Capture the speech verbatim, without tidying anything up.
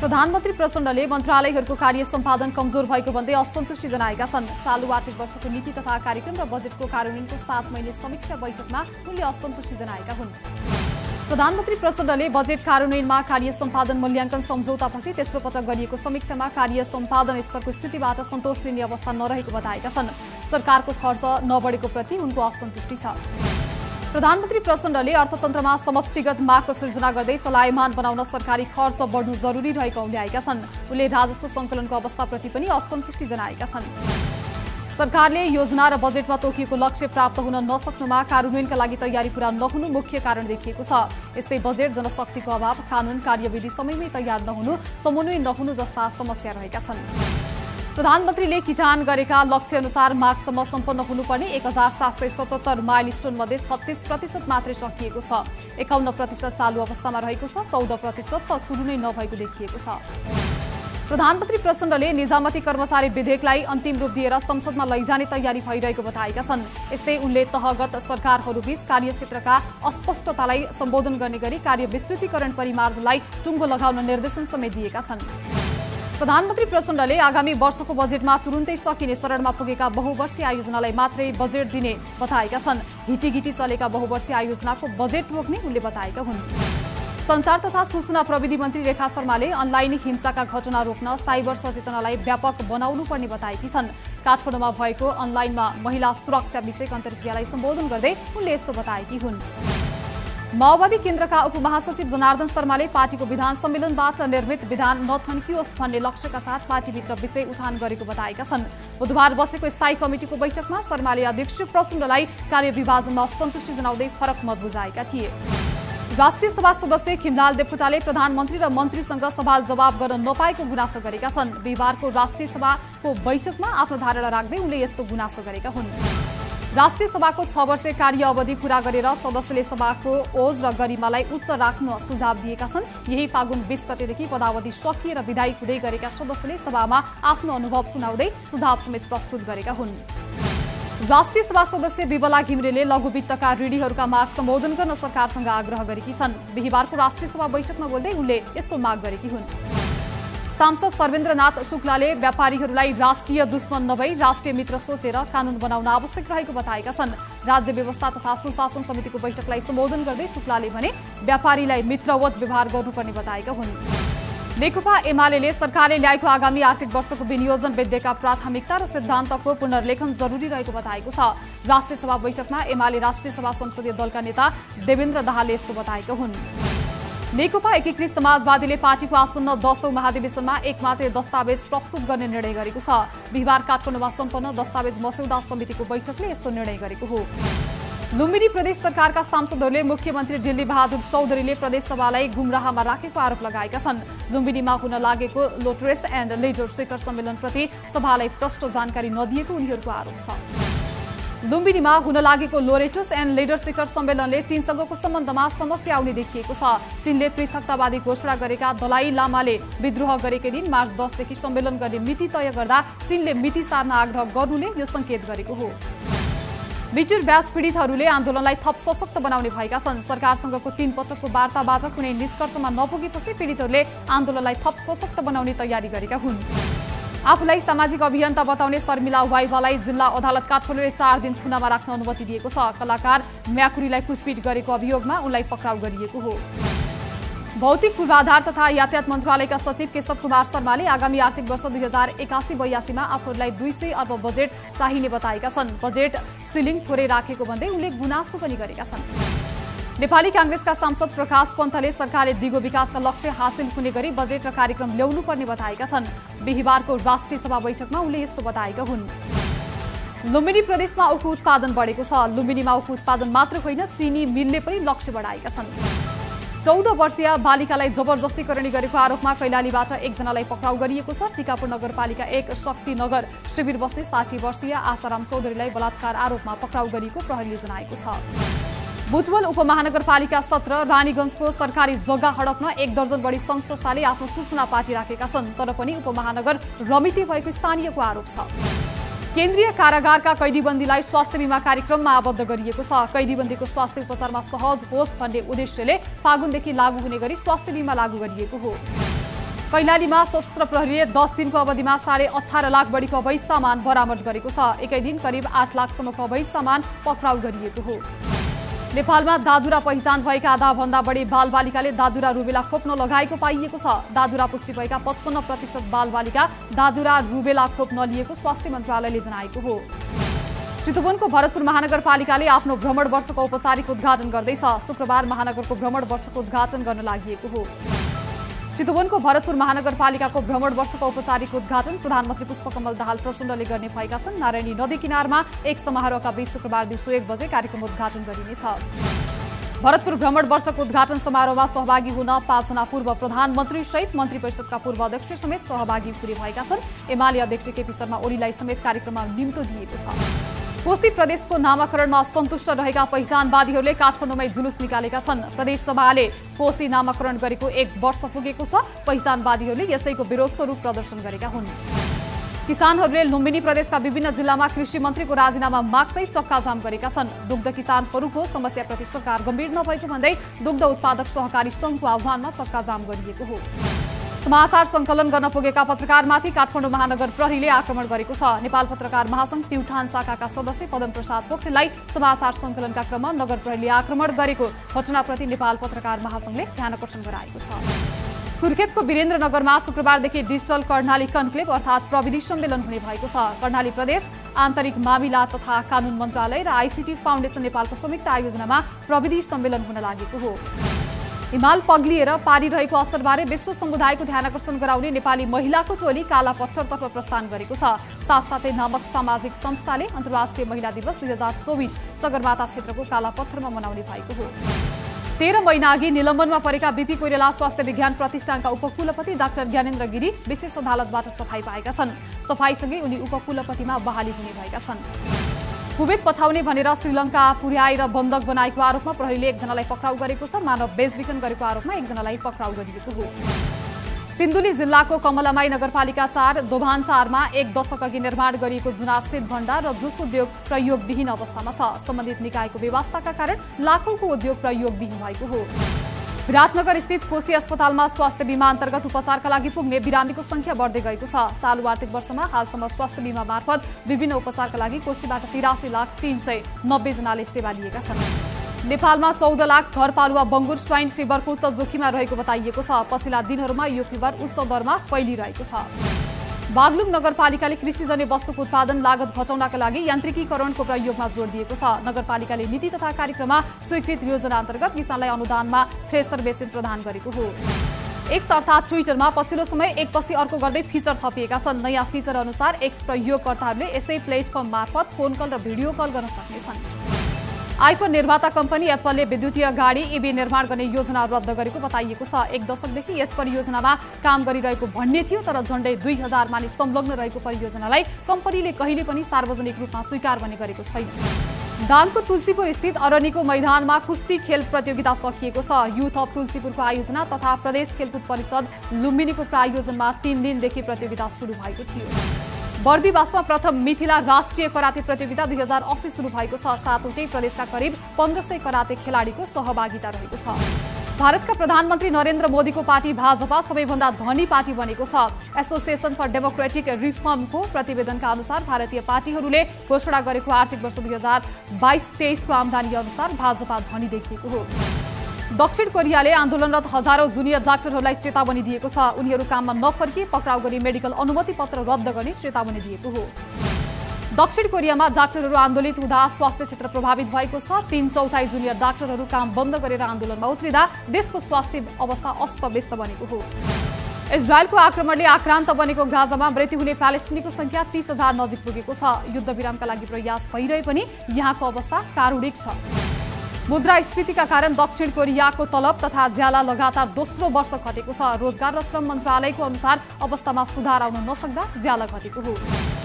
प्रधानमन्त्री प्रचण्डले मन्त्रालयहरूको कार्य सम्पादन कमजोर भएको भन्दै असन्तुष्टि जनाएका छन्। चालु आर्थिक वर्षको नीति तथा कार्यक्रम र बजेटको कार्यान्वयनको सात महिने समीक्षा बैठकमा उनले असन्तुष्टि जनाएका हुन्। प्रधानमन्त्री प्रचण्डले बजेट कार्यान्वयनमा कार्य सम्पादन मूल्याङ्कन सम्झौतापछि तेस्रो पटक गरिएको समीक्षामा कार्य सम्पादन स्तरको स्थितिबाट सन्तोष लिने अवस्था नरहेको बताएका छन्। सरकारको खर्च नबढेको प्रति उनको असन्तुष्टि छ। प्रधानमन्त्री प्रचण्डले अर्थतन्त्रमा समष्टिगत मागको सृजना गर्दै चलायमान बनाउन सरकारी खर्च बढ्नु जरुरी रहेको उल्लेखेका छन्। उनले राजस्व सङ्कलनको अवस्थाप्रति पनि असन्तुष्टि जनाएका छन्। सरकारले योजना र बजेटमा तोकिएको लक्ष्य प्राप्त हुन नसक्नुमा कार्यान्वयनका लागि तयारी पूरा नहुनु मुख्य कारण देखिएको छ। यस्तै बजेट, जनशक्तिको अभाव, कानुन कार्यविधि समयमै तयार नहुनु, समन्वय नहुनु जस्ता समस्या रहेका छन्। प्रधानमन्त्रीले किटान गरेका लक्ष्य अनुसार माघसम्म सम्पन्न हुनुपर्ने एक हजार सात सय सतहत्तर माइल स्टोन मध्ये छत्तीस प्रतिशत मात्रै सकिएको छ। एकाउन्न प्रतिशत चालु अवस्थामा रहेको छ। चौध प्रतिशत त सुरु नै नभएको देखिएको छ। प्रधानमन्त्री प्रचण्डले निजामती कर्मचारी विधेयकलाई अन्तिम रूप दिएर संसदमा लैजाने तयारी भइरहेको बताएका छन्। यस्तै उनले तहगत सरकारहरूबीच कार्यक्षेत्रका अस्पष्टतालाई सम्बोधन गर्ने गरी कार्य विस्तृतीकरण परिमार्जनलाई टुङ्गो लगाउन निर्देशन समेत दिएका छन्। प्रधानमन्त्री प्रचण्डले आगामी वर्षको बजेटमा तुरुन्तै सकिने शरणमा पुगेका बहुवर्षीय आयोजनालाई मात्रै बजेट दिने बताएका छन्। घिटिघिटी चलेका बहुवर्षीय आयोजनाको बजेट रोक्ने उनले बताएका हुन्। सञ्चार तथा सूचना प्रविधि मन्त्री रेखा शर्माले अनलाइन हिंसाका घटना रोक्न साइबर सचेतनालाई व्यापक बनाउनु पर्ने बताएकी छन्। काठमाडौँमा भएको अनलाइनमा महिला सुरक्षा विषयक अन्तर्क्रियालाई सम्बोधन गर्दै उनले यस्तो बताएकी हुन्। माओवादी केन्द्रका उपमहासचिव जनार्दन शर्माले पार्टीको विधान सम्मेलनबाट निर्मित विधान नथन्कियोस् भन्ने लक्ष्यका साथ पार्टीभित्र विषय उठान गरेको बताएका छन्। बुधबार बसेको स्थायी कमिटिको बैठकमा शर्माले अध्यक्ष प्रचण्डलाई कार्यविभाजनमा असन्तुष्टि जनाउँदै फरक मत बुझाएका थिए। राष्ट्रिय सभा सदस्य खिमलाल देवकोटाले प्रधानमन्त्री र मन्त्रीसँग सवाल जवाब गर्न नपाएको गुनासो गरेका छन्। बिहिबारको राष्ट्रिय सभाको बैठकमा आफ्नो धारणा राख्दै उनले यस्तो गुनासो गरेका हुन्। राष्ट्रिय सभाको छ वर्षे कार्य अवधि पूरा गरेर सदस्यले सभाको ओज र गरिमालाई उच्च राख्न सुझाव दिएका छन्। यही फागुन बीस गतेदेखि पदावधि सकिएर विदाई हुँदै गरेका सदस्यले सभामा आफ्नो अनुभव सुनाउँदै सुझाव समेत प्रस्तुत गरेका हुन्। राष्ट्रिय सभा सदस्य विमला घिमिरेले लघु वित्तका ऋणीहरूका माग सम्बोधन गर्न सरकारसँग आग्रह गरेकी छन्। बिहिबारको राष्ट्रिय सभा बैठकमा बोल्दै उनले यस्तो माग गरेकी हुन्। सांसद सर्वेन्द्रनाथ शुक्लाले व्यापारीहरूलाई राष्ट्रिय दुश्मन नभई राष्ट्रिय मित्र सोचेर कानून बनाउन आवश्यक रहेको बताएका छन्। राज्य व्यवस्था तथा सुशासन समितिको बैठकलाई सम्बोधन गर्दै शुक्लाले भने व्यापारीलाई मित्रवत व्यवहार गर्नुपर्ने बताएका हुन्। नेकपा एमाले सरकारले ल्याएको आगामी आर्थिक वर्षको विनियोजन विधेयकका प्राथमिकता र सिद्धान्तको पुनर्लेखन जरुरी रहेको बताएको छ। राष्ट्रिय सभा बैठकमा एमाले राष्ट्रिय सभा संसदीय दलका नेता देवेन्द्र दाहालले यस्तो बताएका हुन्। नेकपा एकीकृत समाजवादीले पार्टीको आसन्न दशौं महाधिवेशनमा एक मात्रै दस्तावेज प्रस्तुत गर्ने निर्णय गरेको छ। बिहिबार काठमाडौँमा सम्पन्न दस्तावेज मस्यौदा समितिको बैठकले यस्तो निर्णय गरेको हो। लुम्बिनी प्रदेश सरकारका सांसदहरूले मुख्यमन्त्री दिल्ली बहादुर चौधरीले प्रदेशसभालाई गुमराहमा राखेको आरोप लगाएका छन्। लुम्बिनीमा हुन लागेको लोटरेस एन्ड लिडर शिखर सम्मेलनप्रति सभालाई प्रष्ट जानकारी नदिएको उनीहरूको आरोप छ। लुम्बिनीमा हुन लागेको लोरेटोस एन्ड लिडर शिखर सम्मेलनले चीनसँगको सम्बन्धमा समस्या आउने देखिएको छ। चीनले पृथकतावादी घोषणा गरेका दलाई लामाले विद्रोह गरेकै दिन मार्च दसदेखि सम्मेलन गर्ने मिति तय गर्दा चीनले मिति सार्न आग्रह गर्नुले यो संकेत गरेको हो। मिटर ब्याज पीडितहरूले आन्दोलनलाई थप सशक्त बनाउने भएका छन्। सरकारसँगको तीन पटकको वार्ताबाट कुनै निष्कर्षमा नपुगेपछि पीडितहरूले आन्दोलनलाई थप सशक्त बनाउने तयारी गरेका हुन्। आफूलाई सामाजिक अभियन्ता बताउने शर्मिला वाइवालाई जिल्ला अदालत काठमाडौँले चार दिन थुनामा राख्न अनुमति दिएको छ। कलाकार म्याकुरीलाई कुटपिट गरेको अभियोगमा उनलाई पक्राउ गरिएको हो। भौतिक पूर्वाधार तथा यातायात मन्त्रालयका सचिव केशव कुमार शर्माले आगामी आर्थिक वर्ष दुई हजार एकासी बयासीमा आफूहरूलाई दुई सय अर्ब बजेट चाहिने बताएका छन्। बजेट सिलिङ थोरै राखेको भन्दै उनले गुनासो पनि गरेका छन्। नेपाली कांग्रेसका सांसद प्रकाश पन्तले सरकारले दिगो विकासका लक्ष्य हासिल हुने गरी बजेट र कार्यक्रम ल्याउनु पर्ने बताएका छन्। बिहिबारको राष्ट्रिय सभा बैठकमा उनले यस्तो बताएका हुन्। लुम्बिनी प्रदेशमा उखु उत्पादन बढेको छ। लुम्बिनीमा उखु उत्पादन मात्र होइन, चीनी मिलले पनि लक्ष्य बढाएका छन्। चौध वर्षीय बालिकालाई जबरजस्तीकरण गरेको आरोपमा कैलालीबाट एकजनालाई पक्राउ गरिएको छ। टिकापुर नगरपालिका एक शक्तिनगर शिविर बस्ने साठी वर्षीय आशाराम चौधरीलाई बलात्कार आरोपमा पक्राउ गरिएको प्रहरीले जनाएको छ। बुटवल उपमहानगरपालिका सत्र रानीगञ्जको सरकारी जग्गा हडप्न एक दर्जन बढी सङ्घ संस्थाले आफ्नो सूचना पार्टी राखेका छन्। तर पनि उपमहानगर रमिते भएको स्थानीयको आरोप छ। केन्द्रीय कारागारका कैदीबन्दीलाई स्वास्थ्य बीमा कार्यक्रममा आबद्ध गरिएको छ। कैदीबन्दीको स्वास्थ्य उपचारमा सहज होस् भन्ने उद्देश्यले फागुनदेखि लागू हुने गरी स्वास्थ्य बीमा लागू गरिएको हो। कैलालीमा सशस्त्र प्रहरीले दस दिनको अवधिमा साढे अठार लाख बढीको अवैध सामान बरामद गरेको छ। एकै दिन करिब आठ लाखसम्मको अवैध सामान पक्राउ गरिएको हो। नेपालमा दादुरा पहिचान भएका आधा भन्दा बढी बालबालिकाले दादुरा रुबेला खोप्न लगाएको पाइएको छ। दादुरा पुष्टि भएका पचपन्न प्रतिशत बालबालिका दादुरा रुबेला खोप नलिएको स्वास्थ्य मन्त्रालयले जनाएको हो। चितवनको भरतपुर महानगरपालिकाले आफ्नो भ्रमण वर्षको औपचारिक उद्घाटन गर्दैछ। शुक्रबार महानगरको भ्रमण वर्षको उद्घाटन गर्न लागि हो। चितवनको भरतपुर महानगरपालिकाको भ्रमण वर्षको औपचारिक उद्घाटन प्रधानमन्त्री पुष्पकमल दाहाल प्रचण्डले गर्ने भएका छन्। नारायणी नदी किनारमा एक समारोहका बीच शुक्रबार दिउँसो एक बजे कार्यक्रम उद्घाटन गरिनेछ। भरतपुर भ्रमण वर्षको उद्घाटन समारोहमा सहभागी हुन पाँचजना पूर्व प्रधानमन्त्री सहित मन्त्री परिषदका पूर्व अध्यक्ष समेत सहभागी हुने भएका छन्। एमाले अध्यक्ष केपी शर्मा ओलीलाई समेत कार्यक्रममा निम्तो दिएको छ। कोशी प्रदेशको नामाकरणमा सन्तुष्ट रहेका पहिचानवादीहरूले काठमाडौँमै जुलुस निकालेका छन्। प्रदेश सभाले कोशी नामाकरण गरेको एक वर्ष पुगेको छ। पहिचानवादीहरूले यसैको विरोध स्वरूप प्रदर्शन गरेका हुन्। किसानहरूले लुम्बिनी प्रदेशका विभिन्न जिल्लामा कृषि मन्त्रीको राजीनामा मागसहित चक्काजाम गरेका छन्। दुग्ध किसानहरूको समस्याप्रति सरकार गम्भीर नभएको भन्दै दुग्ध उत्पादक सहकारी सङ्घको आह्वानमा चक्काजाम गरिएको हो। समाचार सङ्कलन गर्न पुगेका पत्रकारमाथि काठमाडौँ महानगर प्रहरीले आक्रमण गरेको छ। नेपाल पत्रकार महासङ्घ प्युठान शाखाका सदस्य पदम प्रसाद पोखरेललाई समाचार सङ्कलनका क्रममा नगर प्रहरीले आक्रमण गरेको घटनाप्रति नेपाल पत्रकार महासङ्घले ध्यान आकर्षण गराएको छ। सुर्खेतको वीरेन्द्रनगरमा शुक्रबारदेखि डिजिटल कर्णाली कन्क्लेभ अर्थात् प्रविधि सम्मेलन हुने भएको छ। कर्णाली प्रदेश आन्तरिक मामिला तथा कानुन मन्त्रालय र आइसिटी फाउन्डेसन नेपालको संयुक्त आयोजनामा प्रविधि सम्मेलन हुन लागेको हो। हिमाल पग्लिएर पारिरहेको असरबारे विश्व समुदायको ध्यान आकर्षण गराउने नेपाली महिलाको टोली काला पत्थरतर्फ प्रस्थान गरेको छ। साथसाथै नामक सामाजिक संस्थाले अन्तर्राष्ट्रिय महिला दिवस दुई हजार चौबिस सगरमाथा क्षेत्रको काला पत्थरमा मनाउने भएको हो। तेह्र महिना अघि निलम्बनमा परेका बीपी कोइराला स्वास्थ्य विज्ञान प्रतिष्ठानका उपकुलपति डाक्टर ज्ञानेन्द्र गिरी विशेष अदालतबाट सफाई पाएका छन्। सफाईसँगै उनी उपकुलपतिमा बहाली हुने भएका छन्। कुवेत पठाउने भनेर श्रीलङ्का पुर्याएर बन्दक बनाएको आरोपमा प्रहरीले एकजनालाई पक्राउ गरेको छ। मानव बेचबिखन गरेको आरोपमा एकजनालाई पक्राउ गरिएको हो। सिन्धुली जिल्लाको कमलामाई नगरपालिका चार दोभानटारमा एक दशक अघि निर्माण गरिएको जुनार शीत भण्डार र जुस उद्योग प्रयोगविहीन अवस्थामा छ। सम्बन्धित निकायको व्यवस्थाका कारण लाखौंको उद्योग प्रयोगविहीन भएको हो। विराटनगर स्थित कोशी अस्पतालमा स्वास्थ्य बीमा अन्तर्गत उपचारका लागि पुग्ने बिरामीको संख्या बढ्दै गएको छ। चालु आर्थिक वर्षमा हालसम्म स्वास्थ्य बीमा मार्फत विभिन्न उपचारका लागि कोशीबाट तिरासी लाख तीन सय नब्बे जनाले सेवा लिएका छन्। नेपालमा चौध लाख घरपालुवा बङ्गुर स्वाइन फिभरको उच्च जोखिममा रहेको बताइएको छ। पछिल्ला दिनहरूमा यो फिभर उच्च दरमा फैलिरहेको छ। बागलुङ नगरपालिकाले कृषिजन्य वस्तुको उत्पादन लागत घटाउनका लागि यान्त्रिकीकरणको प्रयोगमा जोड दिएको छ। नगरपालिकाले नीति तथा कार्यक्रममा स्वीकृत योजना अन्तर्गत किसानलाई अनुदानमा थ्रेसर मेसिन प्रदान गरेको हो। एक्स अर्थात् ट्विटरमा पछिल्लो समय एकपछि अर्को गर्दै फिचर थपिएका छन्। नयाँ फिचर अनुसार एक्स प्रयोगकर्ताहरूले यसै प्लेटफर्म मार्फत फोन कल र भिडियो कल गर्न सक्नेछन्। आइफोन निर्माता कम्पनी एप्पलले विद्युतीय गाडी इभी निर्माण गर्ने योजना रद्द गरेको बताइएको छ। एक दशकदेखि यस परियोजनामा काम गरिरहेको भन्ने थियो, तर झण्डै दुई हजार मानिस संलग्न रहेको परियोजनालाई कम्पनीले कहिले पनि सार्वजनिक रूपमा स्वीकार पनि गरेको छैन। दाङको तुलसीपुर स्थित अरनीको मैदानमा कुस्ती खेल प्रतियोगिता सकिएको छ। युथ अफ तुलसीपुरको आयोजना तथा प्रदेश खेलकुद परिषद लुम्बिनीको प्रायोजनमा तीन दिनदेखि प्रतियोगिता सुरु भएको थियो। बर्दिवासमा प्रथम मिथिला राष्ट्रिय कराते प्रतियोगिता दुई हजार अस्सी सुरु भएको छ। सातवटै प्रदेशका करिब पन्ध्र सय कराते खेलाडीको सहभागिता रहेको छ। भारतका प्रधानमन्त्री नरेन्द्र मोदीको पार्टी भाजपा सबैभन्दा धनी पार्टी बनेको छ। एसोसिएसन फर डेमोक्रेटिक रिफर्मको प्रतिवेदनका अनुसार भारतीय पार्टीहरूले घोषणा गरेको आर्थिक वर्ष दुई हजार बाइस तेइसको आमदानी अनुसार भाजपा धनी देखिएको हो। दक्षिण कोरियाले आन्दोलनरत हजारौं जुनियर डाक्टरहरूलाई चेतावनी दिएको छ। उनीहरू काममा नफर्की पक्राउ गरी मेडिकल अनुमति पत्र रद्द गर्ने चेतावनी दिएको हो। दक्षिण कोरियामा डाक्टरहरू आन्दोलित हुँदा स्वास्थ्य क्षेत्र प्रभावित भएको छ। तीन चौथाई जुनियर डाक्टरहरू काम बन्द गरेर आन्दोलनमा उत्रिँदा देशको स्वास्थ्य अवस्था अस्तव्यस्त बनेको हो। इजरायलको आक्रमणले आक्रान्त बनेको गाजामा मृत्यु हुने प्यालेस्टिनीको संख्या तीस हजार नजिक पुगेको छ। युद्धविरामका लागि प्रयास भइरहे पनि यहाँको अवस्था कारुणिक छ। मुद्रास्फीतिका कारण दक्षिण कोरियाको तलब तथा ज्याला लगातार दोस्रो वर्ष घटेको छ। रोजगार र श्रम मन्त्रालयको अनुसार अवस्थामा सुधार आउन नसक्दा ज्याला घटेको हो।